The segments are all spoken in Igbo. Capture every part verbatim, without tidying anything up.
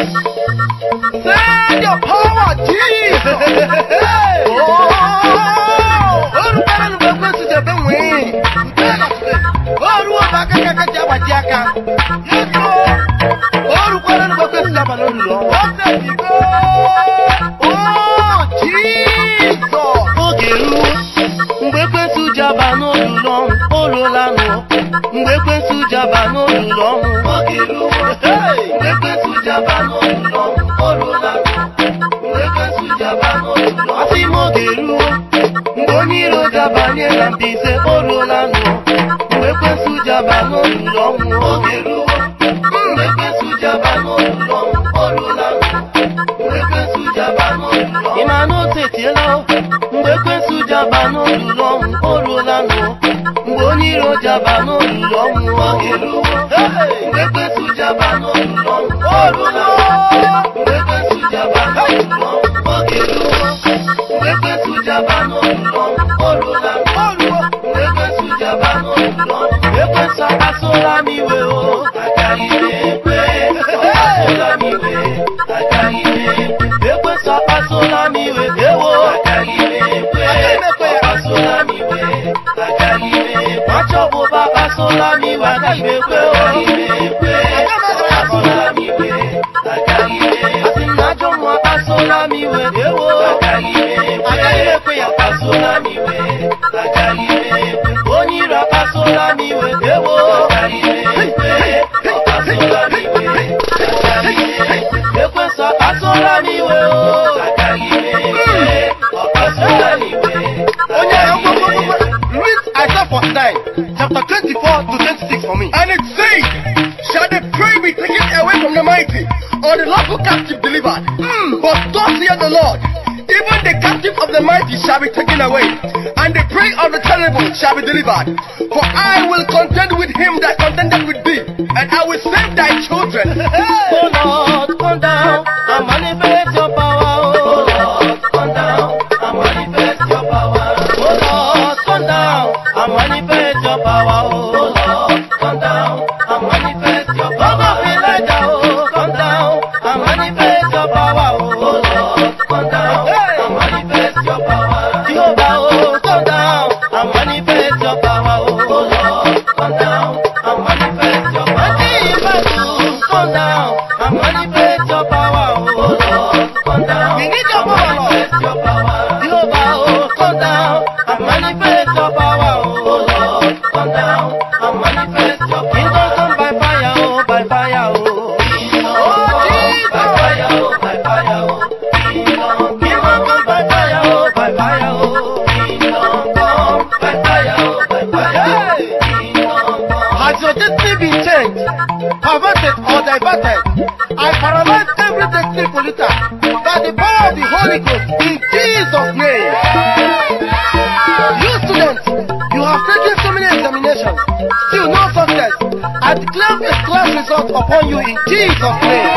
Send your power, Jesus. Oh, oh, Rupara Nuba to the Benway. Oh, Ruba Kaka Jaka. Yes, oh, Rupara Nuba to the Balloon. What does he go? Oh, Jesus. Okay, Mbekwe to Jabano long, Ololano. Mbekwe to Jabano long, okay, Mbekwe to Jabano long, Ololano. Mbekwe to Jabano long, Asimo Gelu. Mboniro Jabane Lambise, Ololano. Mbekwe to Jabano long, okay, Mbekwe to Jabano long, Ololano. Mbekwe to Jabano long, Imano Tetielo. Mbekwe to Jabano long, Ololano. Mboniro Jabano long, Ogelu. Mbekwe to Jabano long, Ololano. Mbekwe to Jabano long, Ogelu. Mbekwe to Jabano long, Ololano. Mbekwe to Jabano long. Mbekwe saka sola miwe o, akaribe kwe. Sola miwe, akaribe. Mbekwe saka sola miwe ewo, akaribe kwe. Sola miwe, akaribe. Machobo baba sola miwe, akaribe kwe o. Sola miwe, akaribe. Asinajo mwa sola miwe ewo, akaribe. Akaribe kwe ya sola miwe, akaribe. Onira sola miwe ewo, akaribe kwe. Sola miwe, akaribe. Ekwe sa sola miwe o, akaribe kwe. Sola miwe. Read Isaiah forty-nine, chapter twenty-four to twenty-six for me. And it says, shall the prey be taken away from the mighty, or the lawful captive delivered? Mm. But thus saith the Lord, even the captive of the mighty shall be taken away, and the prey of the terrible shall be delivered. For I will contend with him that contended with thee, and I will save thy children. Oh Lord, come down and manifest your power. Oh Lord, come down and manifest your power. Oh Lord, come down and manifest your power. Oh Lord, come down and manifest your power. Oh, come down and manifest your power. Oh Lord, come down and manifest your power. Jehovah, oh, come down and manifest your power. Oh Lord, come down and manifest your power. Come down and manifest your power. Oh Lord, come down. We need your power. Manifest your power. Jehovah, oh, come down and manifest your power. Oh Lord, come down and manifest your power. Kingdom come by fire, oh, by fire, oh. Kingdom come by fire, oh, by fire, oh. Kingdom, kingdom come by fire, oh, by fire, oh. Kingdom come by fire, oh, by fire. Kingdom come. Has your destiny been changed, perverted or diverted? I paralyze every destiny polluter by the power of the Holy Ghost in Jesus' name. You students, you have taken so many examinations, still no success. I declare a class result upon you in Jesus' name.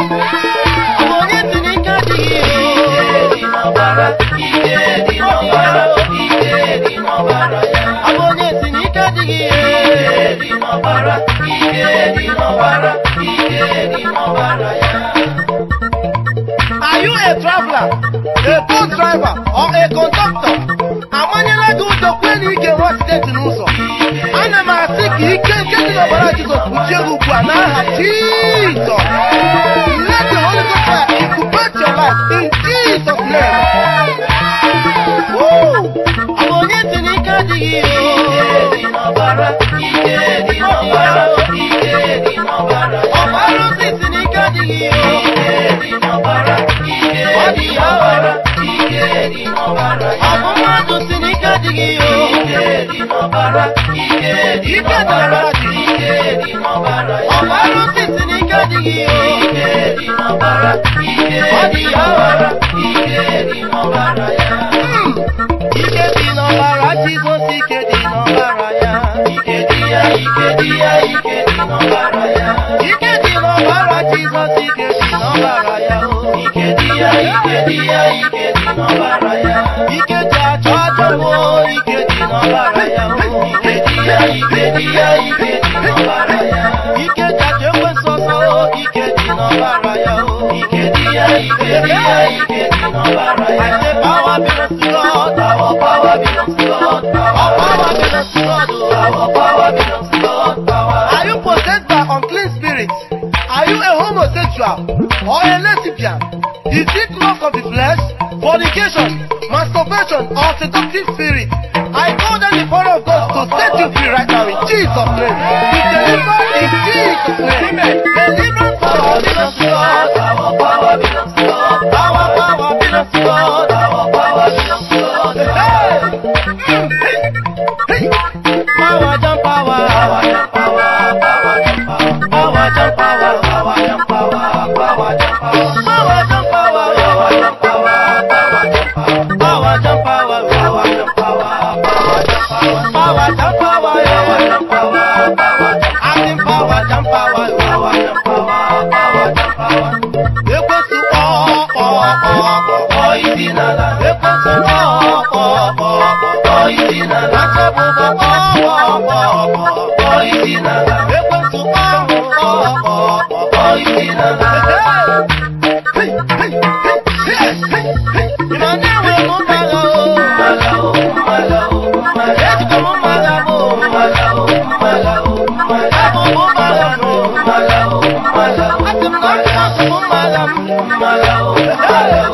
Are you a traveler, a boat driver, or a conductor? Amanyela go to when you get what state in Uso. Ana masiki ike ike ni obara Jesus uchegu kwa na Jesus. Let the Holy Ghost fire incubate your life in Jesus' name. Woo! Amonye tinika digi ike di obara ike di obara ike di obara. Obara tinika digi ike di obara ike di obara ike di obara. Abumadu tinika digi ike di obara ike di obara ike di obara. Obara tinika digi ike di obara ike di obara ike di obara. Ike di obara Jesus ike di obara ya. Ike di ya ike di ya ike di obara ya. Ike di obara Jesus ike di obara ya. Ike di ya ike di ya ike di obara ya. Ike di ajo wo ike di obara ya. Ike di ya ike di ya ike di obara ya. Ike di ajo so so ike di obara ya. homosexual or a lesbian, is it lust of the flesh, fornication, masturbation, or seductive spirit? I call them the power of God to set you free right now in Jesus' name. Be delivered in Jesus' name. Amen. Deliverance power belongs to God. Our power belongs to God. Our power belongs to God. Our power belongs to God. Hey! Mm. Hey! Hey! Power jump power. Power jump power. Power jump power. Power jump power. Power jump power. Power jump power. Power jump power. Power jump power. Power jump power. Power jump power. Power jump power. Power jump power. Power jump power. Power jump acting power jump power. Power jump power. Power jump power. Equals to all, all, all, all is in a land. Equals to all, all, all, all is in a land. All, all, all, all is in a land. Equals to all, all, all, all is in a land. Hey, hey, hey, hey, hey, hey. In a name we move along, along, along, along. Let's go move along, along, along, along. Move along, along, along. At the night, move along, along, along.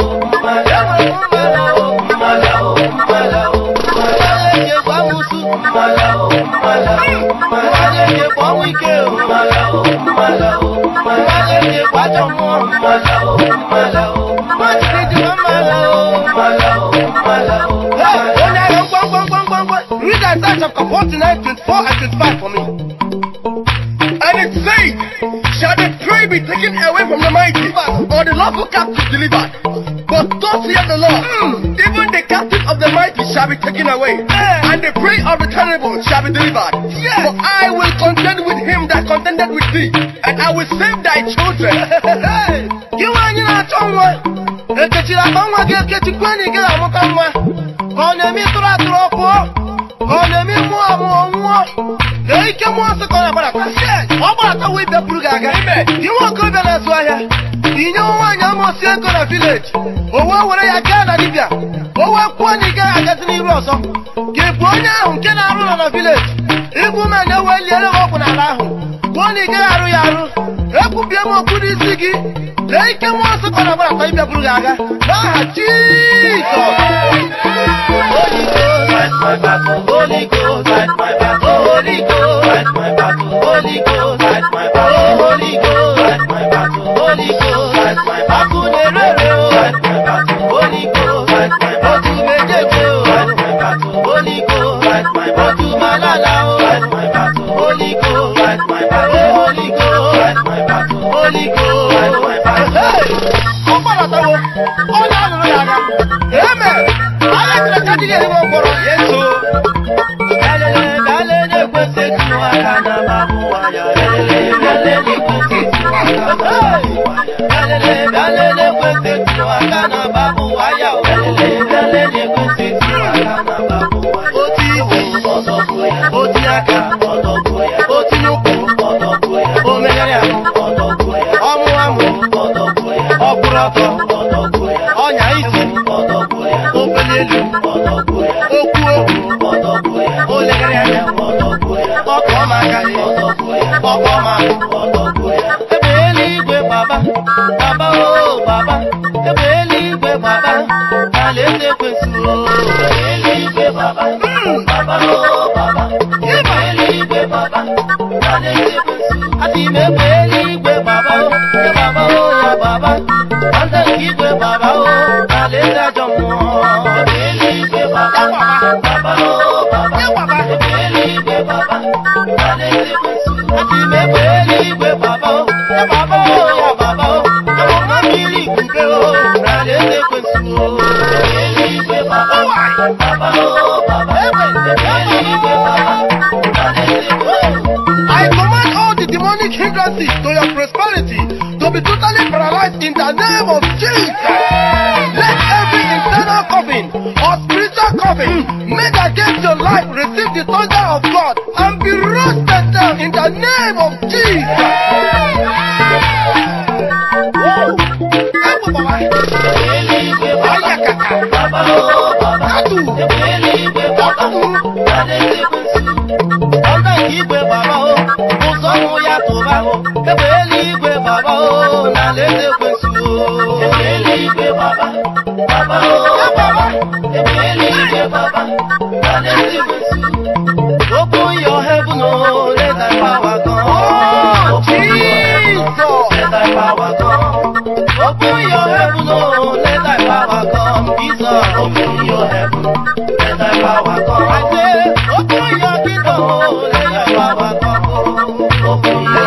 Read Isaiah chapter forty-nine, twenty-four and twenty-five for me. And it says, shall the prey be taken away from the mighty, or the lawful captive delivered? But thus saith the Lord, mm, even the captive of the mighty shall be taken away, yeah. And the prey of the terrible shall be delivered. Yes. For I will contend with him that contended with thee, and I will save thy children. You want you not on one? If you are on one, get to twenty, get out of one. On the middle of the rope, on the middle of one. They came once to call about a shit. What about the way the Brugaga? You won't go to Venezuela. You know why I'm on a village. Oh, what would I get at Libya? Oh, what one you get at the Rosso? Give one out, can I run on a village? If woman know where you're open around. One you get out of Yaru. That would be a more good sticky. They came once to call about the Brugaga. Ah, Jesus! Holy Ghost, fight my battle. Holy Ghost, fight my battle. Holy Ghost, fight my battle. Holy Ghost, fight my battle. Holy Ghost, fight my battle. Holy Ghost, fight my battle. Fight my battle. Holy Ghost, fight my battle. Fight my battle. Holy Ghost, fight my battle. Malala, fight my battle. Holy Ghost, fight my battle. Holy Ghost, fight my battle. Holy Ghost, fight my battle. Hey, come on, Atawo. Oh, no, no, no, no. Amen. I like the country that you go for. Yes, so. I command all the demonic hindrances to your prosperity to be totally paralyzed in the name of Jesus. Let every internal coffin or spiritual coffin made against your life receive the thunder of God and be roasted down in the name of Jesus. Baba,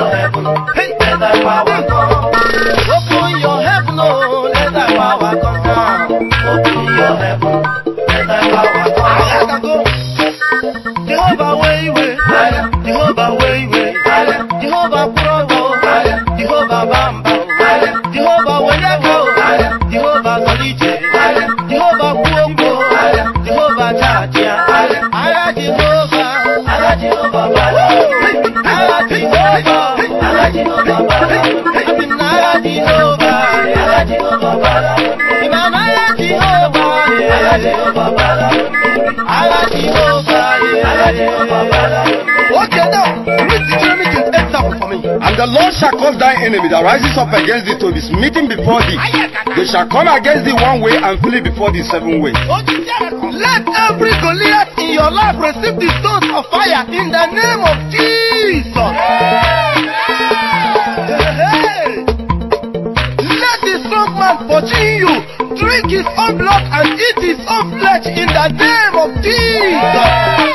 your heaven. Let thy power come. Open your heaven, oh, let thy power come down. Open your heaven, let thy power come. Jehovah way way, Jehovah way way, Jehovah Provo, Jehovah Bamba, Jehovah Wenyago, Jehovah Solije, Jehovah Kuongo, Jehovah Chatia, Ara Jehovah, Ara Jehovah Bala, Ara Jehovah, Ara Jehovah Bala, Ara Jehovah, Ara Jehovah Bala, Imana Jehovah, Ara Jehovah Bala, Ara Jehovah, Ara Jehovah Bala. Okay, now, read Deuteronomy twenty-eight seven for me. And the Lord shall cause thy enemy that rises up against thee to be smitten before thee. They shall come against thee one way and flee before thee seven ways. Let every Goliath in your life receive the stones of fire in the name of Jesus. Hey. Let the strong man pursue you, drink his own blood and eat his own flesh in the name of Jesus.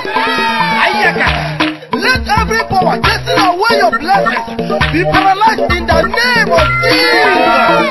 Let every power chasing away your blessings be paralyzed in the name of Jesus.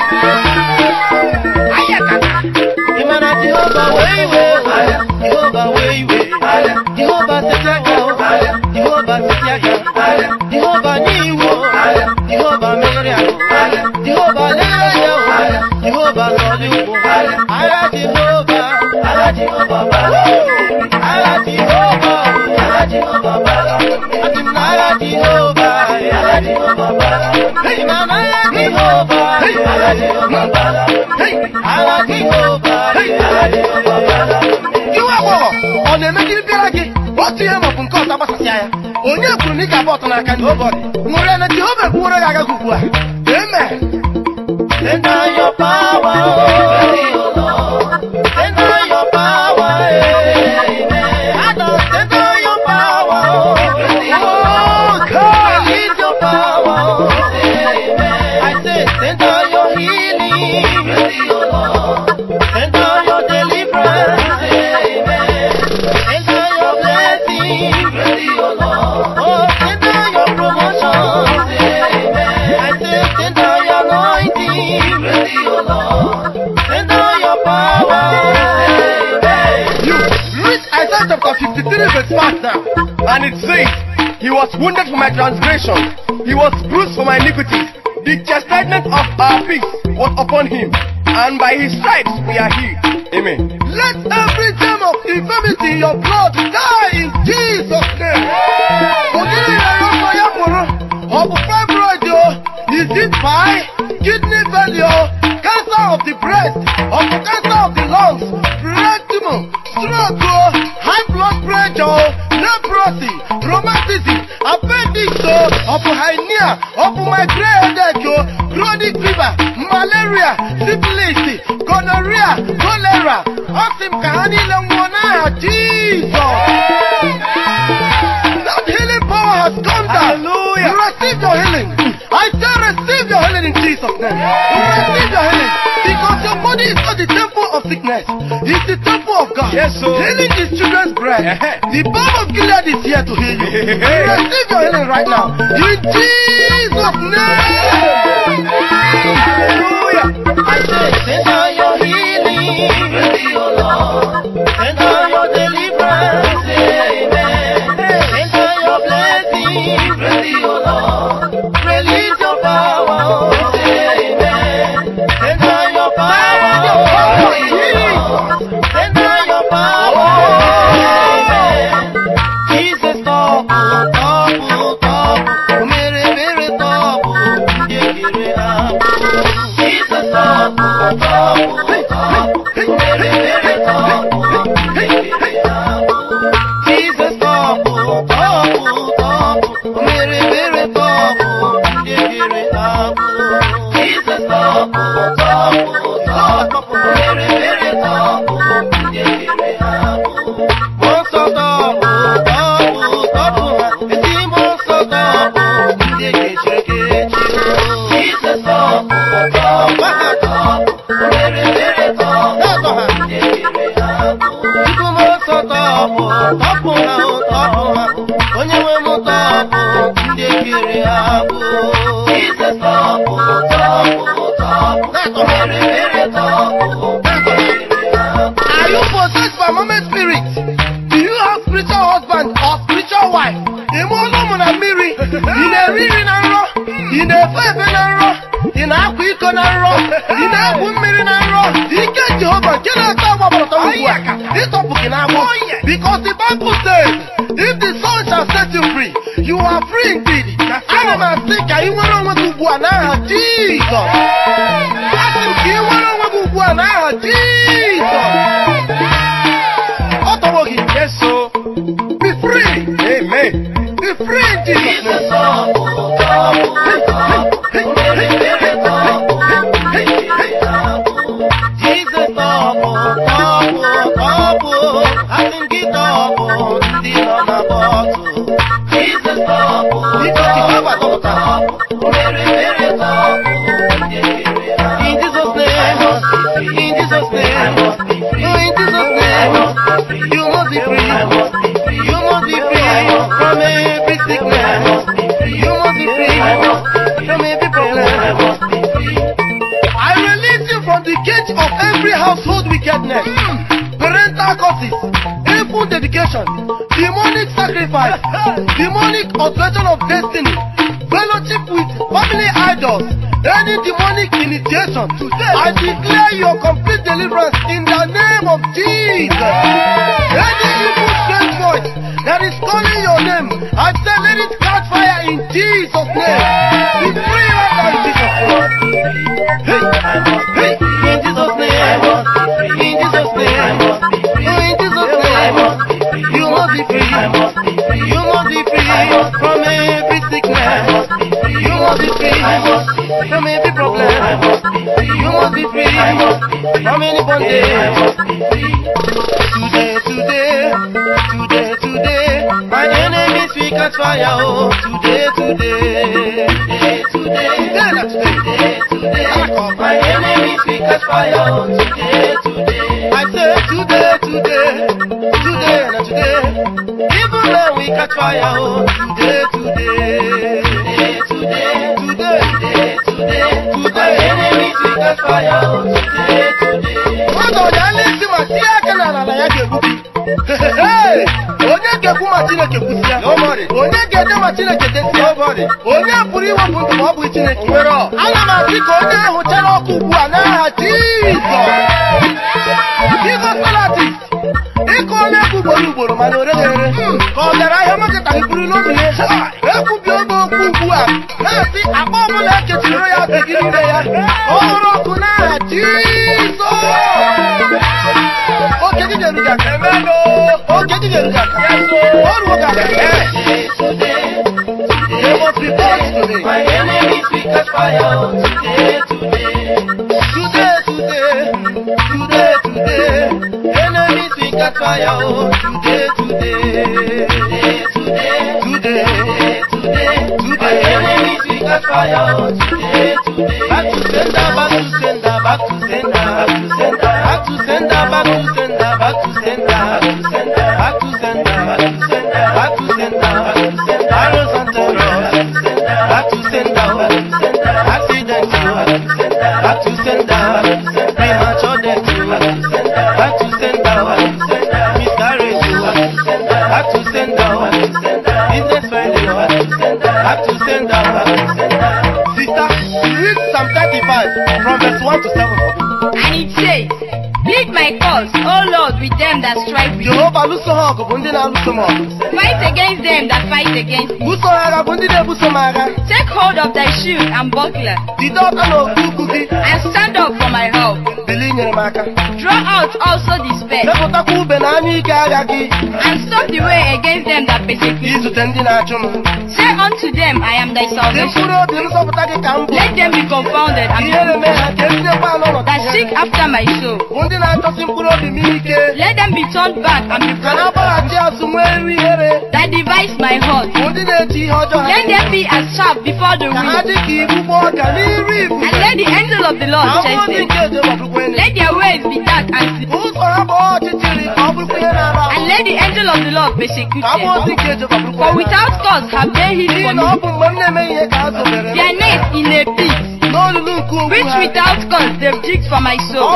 Imana Jehovah way way, Jehovah way way, Jehovah Setiaga, Jehovah Setiaga, Jehovah Niwo, Jehovah Meria, Jehovah Leya, Jehovah Solupo, Ara Jehovah, Ara Jehovah Bala, Ara Jehovah, Ara Jehovah Bala, Ara Jehovah, Ara Jehovah Bala, Imana Jehovah, Ara Jehovah Bala, Ara Jehovah, Ara Jehovah Bala. You are one. On the making piragi, what do you have from Costa Basaya? Only a Kunika bottle I can nobody. More than a Jehovah Kuraga Gugua. Amen. Send down your power, oh Lord. Send down your power, amen. I don't send down your power, oh God. Release your power, amen. I say send down your healing, oh Lord. Send down your deliverance, amen. Send down your blessing, oh Lord. Oh, send down your promotion, amen. I say send down your anointing, oh Lord. Send down your power, amen. You read Isaiah chapter fifty-three verse five now. And it says, He was wounded for my transgressions, He was bruised for my iniquities. The chastisement of our peace was upon Him, and by His stripes we are healed. Amen. Let every germ of infirmity in your blood die in Jesus' name. Of fibroid, is it pie, kidney failure, cancer of the breast, of the cancer of the lungs, rectum, stroke, high blood pressure, leprosy, rheumatism, appendix, of hernia, of migraine headache, chronic fever, malaria, syphilis, gonorrhea, cholera, oxym kahani lemona, Jesus. That healing power has come down. Hallelujah. You receive your healing. I say receive your healing in Jesus' name. Receive your healing. Because your body is not the temple of sickness. It's the temple of God. Yes, sir. Healing is children's bread. The balm of Gilead is here to heal you. Receive your healing right now. In Jesus' name. Hallelujah. I say send out your healing. Oh Lord. Send out your deliverance. Amen. Send out your blessing. Oh Lord. Release your power. Amen. Send out your power. Send out your power. Amen. Jesus top, top, top. Mere mere top. Give it up. Jesus tọpụ tọpụ tọpụ. O mere mere tọpụ. Are you possessed by moment spirit? Do you have spiritual husband or spiritual wife? Ime ọlụmụ na mmiri, ị na-eri nri na nrọ, ị na-efe efe na nrọ, ị na-akwa iko na nrọ, ị na-egwu mmiri na nrọ. Ike Jehova nke na-ata agba gbọrọtọ ugbu a, ịtọpụ gị n'agbọ. Because the Bible says, if the Son shall set you free, you are free indeed. Ana m asị ka ị nwere onwe gị ugbu a n'aha Jizọs. Asị m ka ị nwere onwe gị ugbu a n'aha Jizọs. Ọ tọgbọ gị. Yes, so be free. Amen. Be free in Jesus' name. tọpụ tọpụ tọpụ. O mere mere tọpụ. Jesus tọpụ tọpụ tọpụ. Asị m gị tọpụ ndị nọ na bọtụ. Jesus tọpụ tọpụ tọpụ. O mere mere tọpụ. In Jesus' name, in Jesus' name, oh, in Jesus' name, you must be free. You must be free from every sickness. You must be free from every problem. I release you from the cage of every household wickedness, parental curses, evil dedication, demonic sacrifice, demonic alteration of destiny, fellowship with family idols, any demonic initiation. I declare your complete deliverance in the name of Jesus. Any evil strange voice that is calling your name, I say let it catch fire in Jesus' name. Be free right now in Jesus' name. Hey, hey, In Jesus' name, in Jesus' name, oh, in Jesus' name, you must be free. You must be free from every sickness. You must be free from every problem. You must be free from any bondage. Today, today, today, today, my enemies will catch fire. Oh, today, today, today, today, today, today, my enemies will catch fire. Oh, today, today, I say today, today, today, not today. Even when we catch fire. Oh, today, today, today, today, today, today, today, my enemies will catch fire. Oh, today, today. onye ga-ekwu ma Chineke kwụsịa, onye ga-ede ma Chineke desia, onye pụrụ iwepụ ndụ ma ọ bụ Chineke. Ana m asị ka onye ahụ chara ọkụ ugbu a n'aha Jizọs. Jizọs Salatis, ịkụ onye egwu ugboro ugboro mana o reghị ere, ka ọ gara ahịa maketa buru n'obi ya. Ekwubi oge okwu ugbu a na-asị akpa ọbụla ekechiri ya adịghị n'ime ya, ọ hụrụ ọkụ n'aha Jizọs. Oge gị ga-eru ga emego, oge gị ga-eru ga ọrụ ga they must be born today. My enemies will catch fire. Today, today, Today, today, today, today, enemies will catch fire. Today, today, today, today, today, today, my enemies will catch fire. Today, today, back to sender, back to sender, back to sender, back to sender, back to sender, back to sender, back to sender, back to sender, back to sender, back to sender, back to sender, arrows and terrors, back to sender, accident, back to sender, premature death, back to sender, miscarriage, back to sender, business failure, back to sender. sister, read Psalm thirty-five from verse one to seven. And it says, plead my cause, O Lord, with them that strive with me. Jehova lụso ha ọgụ bụ ndị na-alụso m ọgụ. Fight against them that fight against me. Buso ha agha bụ ndị na-ebuso m agha. Take hold of thy shield and buckler, Jide ọka na okpu ukwu gị. and stand up for my help. Bili nyere m aka. Draw out also despair, Mepụtakwa ube na anya ike agha gị. and stop the way against them that persecute me. Izute ndị na-achụ m. Say unto them, I am thy Dị salvation. mkpụrụ obi nzọpụta gị ka m bụ. Let them be confounded and be Ihere mee ha ka etinyekwa n'ọnọdụ that ihere. seek after my soul. Bụ ndị na-achọ Let them be turned back and be brought that devise my heart. Let them be as sharp before the wind. And let the angel of the Lord chase them. Let their ways be dark and sleep. And let the angel of the Lord persecute them. For without cause have they hid for me their nets in a pit, which without cause they've digged for my soul.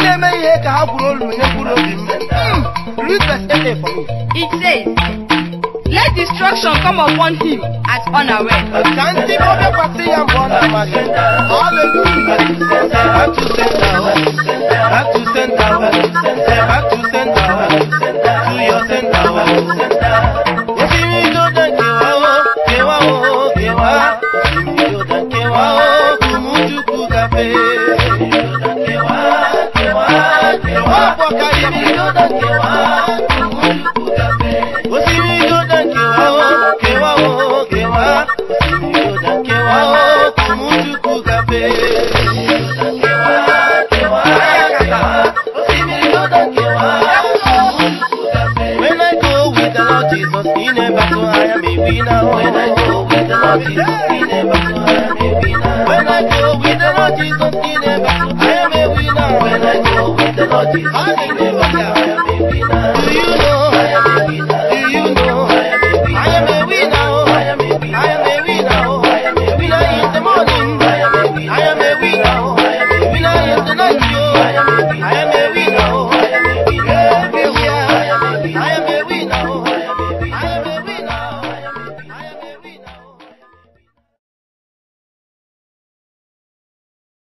It says, let destruction come upon him as unaware. I